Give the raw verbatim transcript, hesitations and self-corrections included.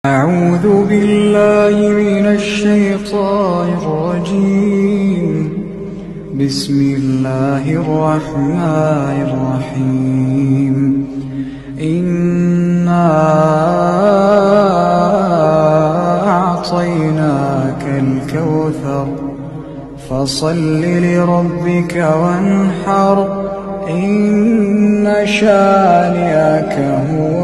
أعوذ بالله من الشيطان الرجيم. بسم الله الرحمن الرحيم. إنا أعطيناك الكوثر فصل لربك وانحر إن شانئك هو